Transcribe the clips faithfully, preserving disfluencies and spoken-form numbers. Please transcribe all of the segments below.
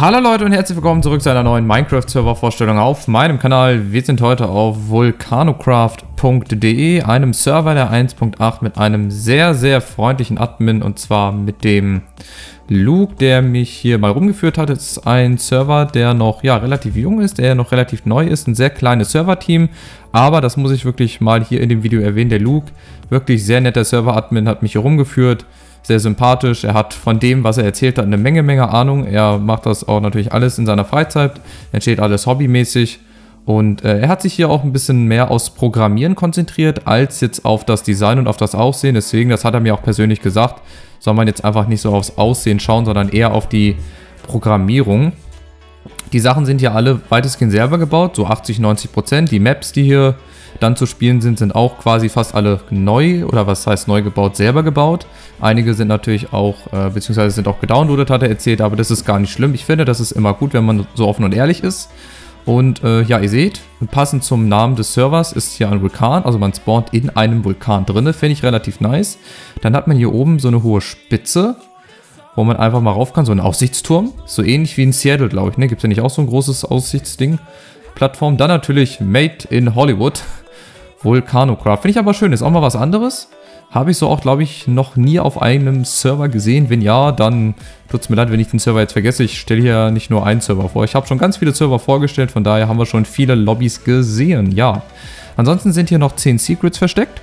Hallo Leute und herzlich willkommen zurück zu einer neuen Minecraft-Server-Vorstellung auf meinem Kanal. Wir sind heute auf vulcanocraft punkt de, einem Server der eins Punkt acht mit einem sehr, sehr freundlichen Admin, und zwar mit dem Luke, der mich hier mal rumgeführt hat. Es ist ein Server, der noch ja, relativ jung ist, der noch relativ neu ist, ein sehr kleines Server-Team, aber das muss ich wirklich mal hier in dem Video erwähnen. Der Luke, wirklich sehr netter Server-Admin, hat mich hier rumgeführt. Sehr sympathisch, er hat von dem, was er erzählt hat, eine Menge, Menge Ahnung. Er macht das auch natürlich alles in seiner Freizeit, entsteht alles hobbymäßig. Und äh, er hat sich hier auch ein bisschen mehr aufs Programmieren konzentriert, als jetzt auf das Design und auf das Aussehen. Deswegen, das hat er mir auch persönlich gesagt, soll man jetzt einfach nicht so aufs Aussehen schauen, sondern eher auf die Programmierung. Die Sachen sind ja alle weitestgehend selber gebaut, so achtzig, neunzig Prozent. Die Maps, die hier dann zu spielen sind, sind auch quasi fast alle neu, oder was heißt neu gebaut, selber gebaut. Einige sind natürlich auch, äh, beziehungsweise sind auch gedownloadet, hat er erzählt, aber das ist gar nicht schlimm. Ich finde, das ist immer gut, wenn man so offen und ehrlich ist. Und äh, ja, ihr seht, passend zum Namen des Servers ist hier ein Vulkan, also man spawnt in einem Vulkan drinne, finde ich relativ nice. Dann hat man hier oben so eine hohe Spitze, wo man einfach mal rauf kann, so ein Aussichtsturm, so ähnlich wie in Seattle, glaube ich, ne? Gibt es ja nicht auch so ein großes Aussichtsding, Plattform. Dann natürlich Made in Hollywood, Vulcanocraft. Finde ich aber schön, ist auch mal was anderes. Habe ich so auch, glaube ich, noch nie auf einem Server gesehen. Wenn ja, dann tut es mir leid, wenn ich den Server jetzt vergesse. Ich stelle hier nicht nur einen Server vor. Ich habe schon ganz viele Server vorgestellt, von daher haben wir schon viele Lobbys gesehen. Ja, ansonsten sind hier noch zehn Secrets versteckt,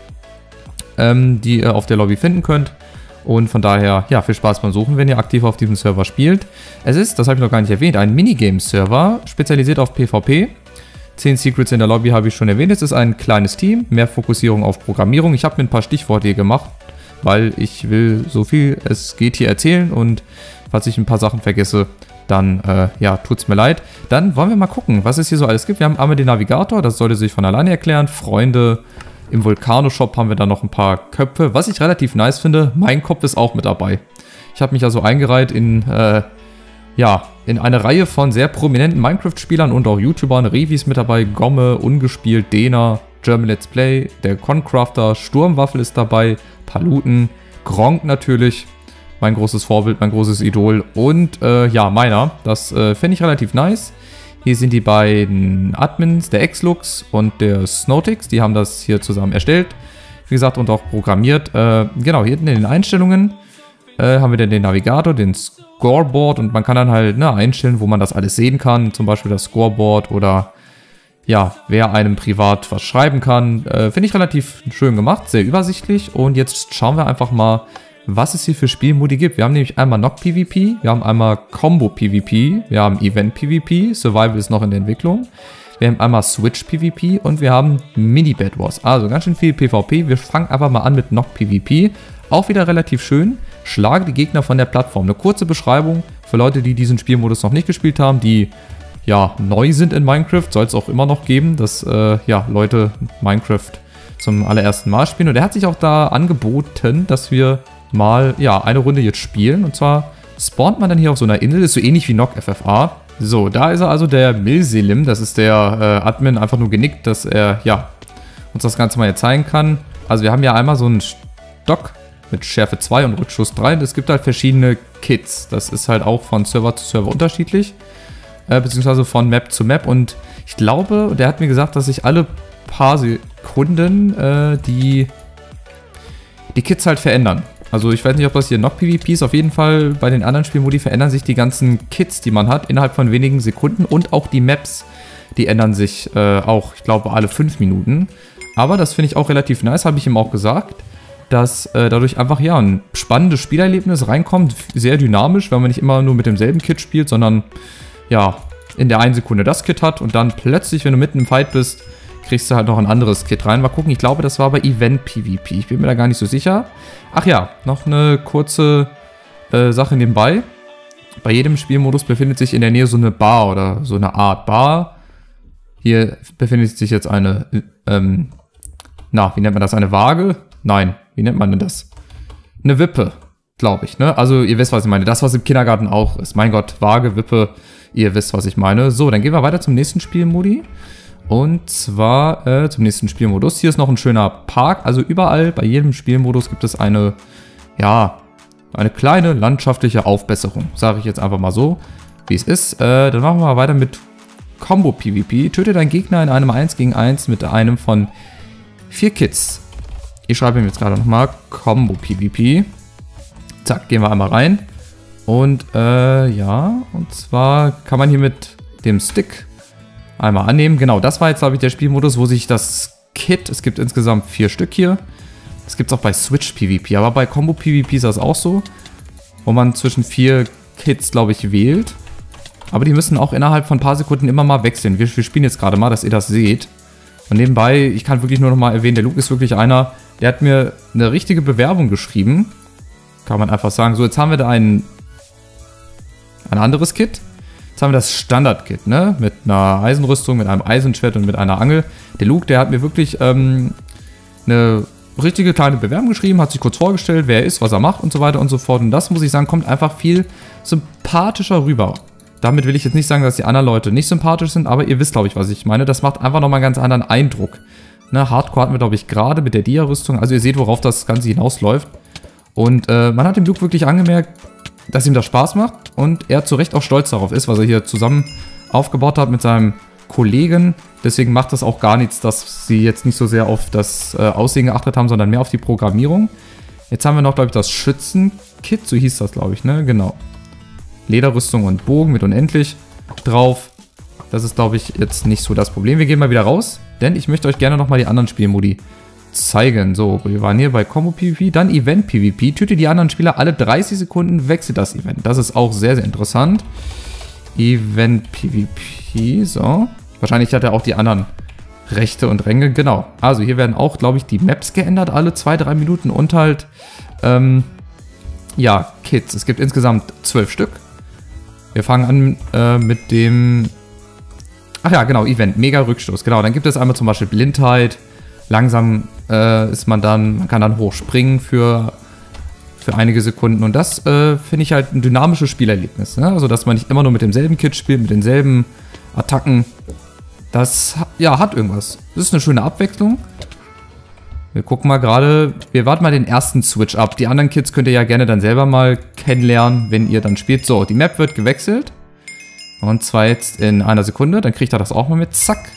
ähm, die ihr auf der Lobby finden könnt. Und von daher, ja, viel Spaß beim Suchen, wenn ihr aktiv auf diesem Server spielt. Es ist, das habe ich noch gar nicht erwähnt, ein Minigame-Server, spezialisiert auf PvP. zehn Secrets in der Lobby habe ich schon erwähnt. Es ist ein kleines Team, mehr Fokussierung auf Programmierung. Ich habe mir ein paar Stichworte hier gemacht, weil ich will so viel es geht hier erzählen, und falls ich ein paar Sachen vergesse, dann äh, ja, tut es mir leid. Dann wollen wir mal gucken, was es hier so alles gibt. Wir haben einmal den Navigator, das sollte sich von alleine erklären. Freunde, im Vulcano-Shop haben wir dann noch ein paar Köpfe. Was ich relativ nice finde, mein Kopf ist auch mit dabei. Ich habe mich also eingereiht in... Äh, Ja, in eine Reihe von sehr prominenten Minecraft-Spielern und auch YouTubern. Revi ist mit dabei, Gomme, Ungespielt, Dena, German Let's Play, der Concrafter, Sturmwaffel ist dabei, Paluten, Gronk natürlich, mein großes Vorbild, mein großes Idol, und äh, ja, meiner. Das äh, finde ich relativ nice. Hier sind die beiden Admins, der Xlux und der Snowtix, die haben das hier zusammen erstellt, wie gesagt, und auch programmiert. Äh, genau, hier hinten in den Einstellungen äh, haben wir dann den Navigator, den Scoreboard, und man kann dann halt ne, einstellen, wo man das alles sehen kann, zum Beispiel das Scoreboard oder ja, wer einem privat was schreiben kann. Äh, Finde ich relativ schön gemacht, sehr übersichtlich, und jetzt schauen wir einfach mal, was es hier für Spielmodi gibt. Wir haben nämlich einmal Knock PvP, wir haben einmal Combo PvP, wir haben Event PvP, Survival ist noch in der Entwicklung, wir haben einmal Switch PvP und wir haben Mini Bed Wars, also ganz schön viel PvP. Wir fangen einfach mal an mit Knock PvP, auch wieder relativ schön. Schlage die Gegner von der Plattform. Eine kurze Beschreibung für Leute, die diesen Spielmodus noch nicht gespielt haben, die ja neu sind in Minecraft. Soll es auch immer noch geben, dass äh, ja, Leute Minecraft zum allerersten Mal spielen. Und er hat sich auch da angeboten, dass wir mal ja eine Runde jetzt spielen. Und zwar spawnt man dann hier auf so einer Insel. Das ist so ähnlich wie Knock F F A. So, da ist er also, der Milselim. Das ist der äh, Admin, einfach nur genickt, dass er ja uns das Ganze mal jetzt zeigen kann. Also wir haben ja einmal so einen Stock mit Schärfe zwei und Rückschuss drei. Und es gibt halt verschiedene Kits. Das ist halt auch von Server zu Server unterschiedlich. Äh, beziehungsweise von Map zu Map. Und ich glaube, der hat mir gesagt, dass sich alle paar Sekunden äh, die, die Kits halt verändern. Also ich weiß nicht, ob das hier noch PvP ist. Auf jeden Fall bei den anderen Spielmodi verändern sich die ganzen Kits, die man hat, innerhalb von wenigen Sekunden. Und auch die Maps, die ändern sich äh, auch, ich glaube, alle fünf Minuten. Aber das finde ich auch relativ nice, habe ich ihm auch gesagt, dass äh, dadurch einfach ja ein spannendes Spielerlebnis reinkommt, sehr dynamisch, weil man nicht immer nur mit demselben Kit spielt, sondern ja, in der einen Sekunde das Kit hat und dann plötzlich, wenn du mitten im Fight bist, kriegst du halt noch ein anderes Kit rein. Mal gucken, ich glaube, das war bei Event PvP, ich bin mir da gar nicht so sicher. Ach ja, noch eine kurze äh, Sache nebenbei. Bei jedem Spielmodus befindet sich in der Nähe so eine Bar oder so eine Art Bar. Hier befindet sich jetzt eine, ähm, na, wie nennt man das, eine Waage? Nein, wie nennt man denn das? Eine Wippe, glaube ich, ne? Also ihr wisst, was ich meine. Das, was im Kindergarten auch ist. Mein Gott, Waage, Wippe, ihr wisst, was ich meine. So, dann gehen wir weiter zum nächsten Spielmodi. Und zwar äh, zum nächsten Spielmodus. Hier ist noch ein schöner Park. Also überall, bei jedem Spielmodus gibt es eine, ja, eine kleine landschaftliche Aufbesserung. Sage ich jetzt einfach mal so. wie es ist. Äh, dann machen wir mal weiter mit Combo-PvP. Töte deinen Gegner in einem eins gegen eins mit einem von vier Kits. Ich schreibe ihm jetzt gerade nochmal Combo-PvP. Zack, gehen wir einmal rein. Und äh, ja, und zwar kann man hier mit dem Stick einmal annehmen. Genau, das war jetzt, glaube ich, der Spielmodus, wo sich das Kit, es gibt insgesamt vier Stück hier. Das gibt es auch bei Switch-PvP, aber bei Combo-PvP ist das auch so, wo man zwischen vier Kits, glaube ich, wählt. Aber die müssen auch innerhalb von ein paar Sekunden immer mal wechseln. Wir, wir spielen jetzt gerade mal, dass ihr das seht. Und nebenbei, ich kann wirklich nur noch mal erwähnen, der Luke ist wirklich einer, der hat mir eine richtige Bewerbung geschrieben. Kann man einfach sagen. So, jetzt haben wir da ein, ein anderes Kit. Jetzt haben wir das Standard-Kit, ne? Mit einer Eisenrüstung, mit einem Eisenschwert und mit einer Angel. Der Luke, der hat mir wirklich ähm, eine richtige kleine Bewerbung geschrieben, hat sich kurz vorgestellt, wer er ist, was er macht und so weiter und so fort. Und das, muss ich sagen, kommt einfach viel sympathischer rüber. Damit will ich jetzt nicht sagen, dass die anderen Leute nicht sympathisch sind, aber ihr wisst, glaube ich, was ich meine. Das macht einfach nochmal einen ganz anderen Eindruck. Ne, Hardcore hatten wir, glaube ich, gerade mit der Dia-Rüstung. Also ihr seht, worauf das Ganze hinausläuft. Und äh, man hat dem Luke wirklich angemerkt, dass ihm das Spaß macht. Und er zu Recht auch stolz darauf ist, was er hier zusammen aufgebaut hat mit seinem Kollegen. Deswegen macht das auch gar nichts, dass sie jetzt nicht so sehr auf das äh, Aussehen geachtet haben, sondern mehr auf die Programmierung. Jetzt haben wir noch, glaube ich, das Schützenkit. So hieß das, glaube ich, ne? Genau. Lederrüstung und Bogen mit unendlich drauf. Das ist, glaube ich, jetzt nicht so das Problem. Wir gehen mal wieder raus, denn ich möchte euch gerne nochmal die anderen Spielmodi zeigen. So, wir waren hier bei Combo-PvP, dann Event-PvP. Töte die anderen Spieler alle dreißig Sekunden, wechselt das Event. Das ist auch sehr, sehr interessant. Event-PvP, so. Wahrscheinlich hat er auch die anderen Rechte und Ränge. Genau. Also hier werden auch, glaube ich, die Maps geändert, alle zwei, drei Minuten und halt, ähm, ja, Kits. Es gibt insgesamt zwölf Stück. Wir fangen an äh, mit dem, ach ja, genau, Event, Mega Rückstoß. Genau, dann gibt es einmal zum Beispiel Blindheit. Langsam äh, ist man dann, man kann dann hoch springen für, für einige Sekunden. Und das äh, finde ich halt ein dynamisches Spielerlebnis. Ne? Also, dass man nicht immer nur mit demselben Kit spielt, mit denselben Attacken. Das, ja, hat irgendwas. Das ist eine schöne Abwechslung. Wir gucken mal gerade, wir warten mal den ersten Switch ab. Die anderen Kits könnt ihr ja gerne dann selber mal kennenlernen, wenn ihr dann spielt. So, die Map wird gewechselt. Und zwar jetzt in einer Sekunde. Dann kriegt er das auch mal mit. Zack.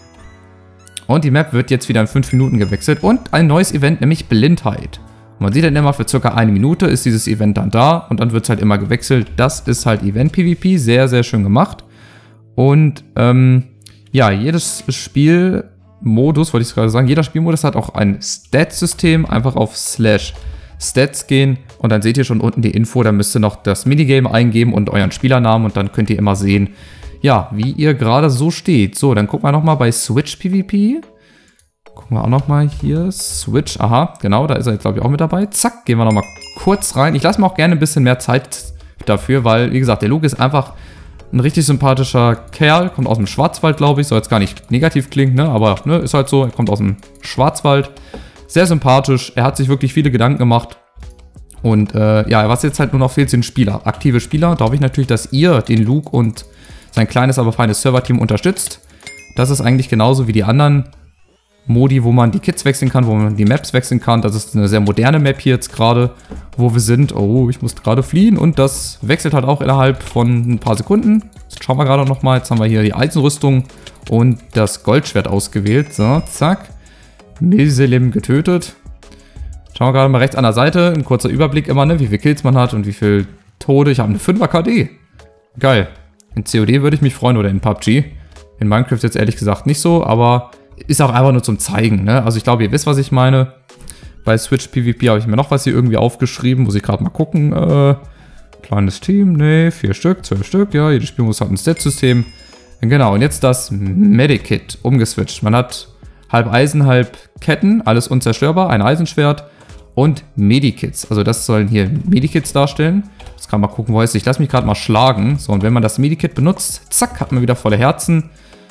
Und die Map wird jetzt wieder in fünf Minuten gewechselt. Und ein neues Event, nämlich Blindheit. Und man sieht dann immer, für circa eine Minute ist dieses Event dann da. Und dann wird es halt immer gewechselt. Das ist halt Event-PvP. Sehr, sehr schön gemacht. Und, ähm, ja, jedes Spiel... Modus, wollte ich gerade sagen. Jeder Spielmodus hat auch ein Stats-System. Einfach auf Slash Stats gehen und dann seht ihr schon unten die Info. Da müsst ihr noch das Minigame eingeben und euren Spielernamen und dann könnt ihr immer sehen, ja, wie ihr gerade so steht. So, dann gucken wir nochmal bei Switch PvP. Gucken wir auch nochmal hier. Switch, aha, genau, da ist er jetzt, glaube ich, auch mit dabei. Zack, gehen wir nochmal kurz rein. Ich lasse mir auch gerne ein bisschen mehr Zeit dafür, weil, wie gesagt, der Luke ist einfach ein richtig sympathischer Kerl, kommt aus dem Schwarzwald, glaube ich. Soll jetzt gar nicht negativ klingen, ne? Aber ne, ist halt so. Er kommt aus dem Schwarzwald. Sehr sympathisch. Er hat sich wirklich viele Gedanken gemacht. Und äh, ja, was jetzt halt nur noch fehlt, sind Spieler. Aktive Spieler. Da hoffe ich natürlich, dass ihr den Luke und sein kleines, aber feines Serverteam unterstützt. Das ist eigentlich genauso wie die anderen Modi, wo man die Kits wechseln kann, wo man die Maps wechseln kann. Das ist eine sehr moderne Map hier jetzt gerade, wo wir sind. Oh, ich muss gerade fliehen und das wechselt halt auch innerhalb von ein paar Sekunden. Jetzt schauen wir gerade noch mal. Jetzt haben wir hier die Eisenrüstung und das Goldschwert ausgewählt. So, zack. Milselim getötet. Schauen wir gerade mal rechts an der Seite. Ein kurzer Überblick immer, ne, wie viele Kills man hat und wie viele Tode. Ich habe eine fünfer K D. Geil. In C O D würde ich mich freuen oder in P U B G. In Minecraft jetzt ehrlich gesagt nicht so, aber ist auch einfach nur zum Zeigen, ne? Also ich glaube, ihr wisst, was ich meine. Bei Switch PvP habe ich mir noch was hier irgendwie aufgeschrieben. Muss ich gerade mal gucken. Äh, kleines Team, ne, vier Stück, zwölf Stück, ja. Jedes Spiel muss halt ein Stat-System. Genau, und jetzt das Medikit umgeswitcht. Man hat halb Eisen, halb Ketten, alles unzerstörbar, ein Eisenschwert und Medikits. Also das sollen hier Medikits darstellen. Jetzt kann man gucken, wo er ist. Ich lasse mich gerade mal schlagen. So, und wenn man das Medikit benutzt, zack, hat man wieder volle Herzen.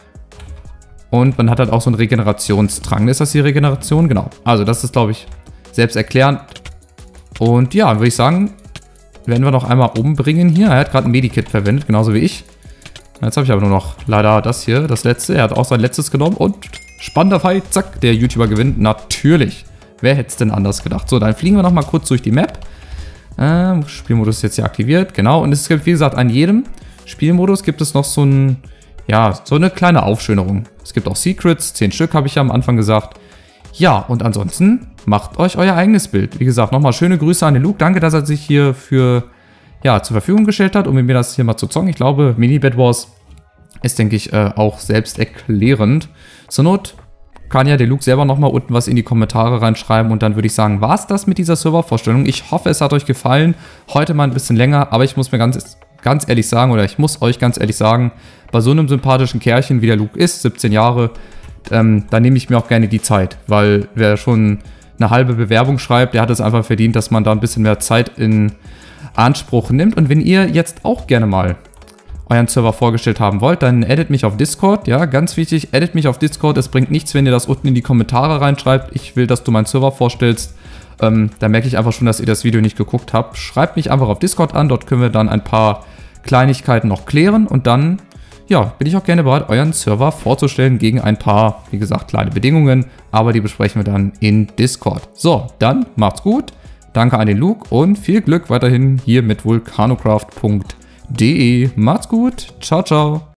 Und man hat halt auch so einen Regenerationsdrang. Ist das die Regeneration? Genau. Also das ist, glaube ich, selbsterklärend. Und ja, würde ich sagen, werden wir noch einmal umbringen hier. Er hat gerade ein Medikit verwendet, genauso wie ich. Jetzt habe ich aber nur noch leider das hier, das letzte. Er hat auch sein letztes genommen und spannender Fight, zack, der YouTuber gewinnt. Natürlich. Wer hätte es denn anders gedacht? So, dann fliegen wir noch mal kurz durch die Map. Ähm, Spielmodus ist jetzt hier aktiviert, genau. Und es gibt, wie gesagt, an jedem Spielmodus gibt es noch so ein, ja, so eine kleine Aufschönerung. Es gibt auch Secrets, zehn Stück habe ich ja am Anfang gesagt. Ja, und ansonsten macht euch euer eigenes Bild. Wie gesagt, nochmal schöne Grüße an den Luke. Danke, dass er sich hier für, ja, zur Verfügung gestellt hat, um mir das hier mal zu zocken. Ich glaube, Mini Bed Wars ist, denke ich, äh, auch selbst erklärend. Zur Not kann ja der Luke selber nochmal unten was in die Kommentare reinschreiben und dann würde ich sagen, war es das mit dieser Servervorstellung. Ich hoffe, es hat euch gefallen. Heute mal ein bisschen länger, aber ich muss mir ganz, ganz ehrlich sagen, oder ich muss euch ganz ehrlich sagen, bei so einem sympathischen Kerlchen wie der Luke ist, siebzehn Jahre, ähm, da nehme ich mir auch gerne die Zeit, weil wer schon eine halbe Bewerbung schreibt, der hat es einfach verdient, dass man da ein bisschen mehr Zeit in Anspruch nimmt. Und wenn ihr jetzt auch gerne mal euren Server vorgestellt haben wollt, dann addet mich auf Discord, ja, ganz wichtig, addet mich auf Discord, es bringt nichts, wenn ihr das unten in die Kommentare reinschreibt, ich will, dass du meinen Server vorstellst, ähm, da merke ich einfach schon, dass ihr das Video nicht geguckt habt, schreibt mich einfach auf Discord an, dort können wir dann ein paar Kleinigkeiten noch klären und dann, ja, bin ich auch gerne bereit, euren Server vorzustellen gegen ein paar, wie gesagt, kleine Bedingungen, aber die besprechen wir dann in Discord. So, dann macht's gut, danke an den Luke und viel Glück weiterhin hier mit vulcanocraft punkt de. Macht's gut. Ciao, ciao.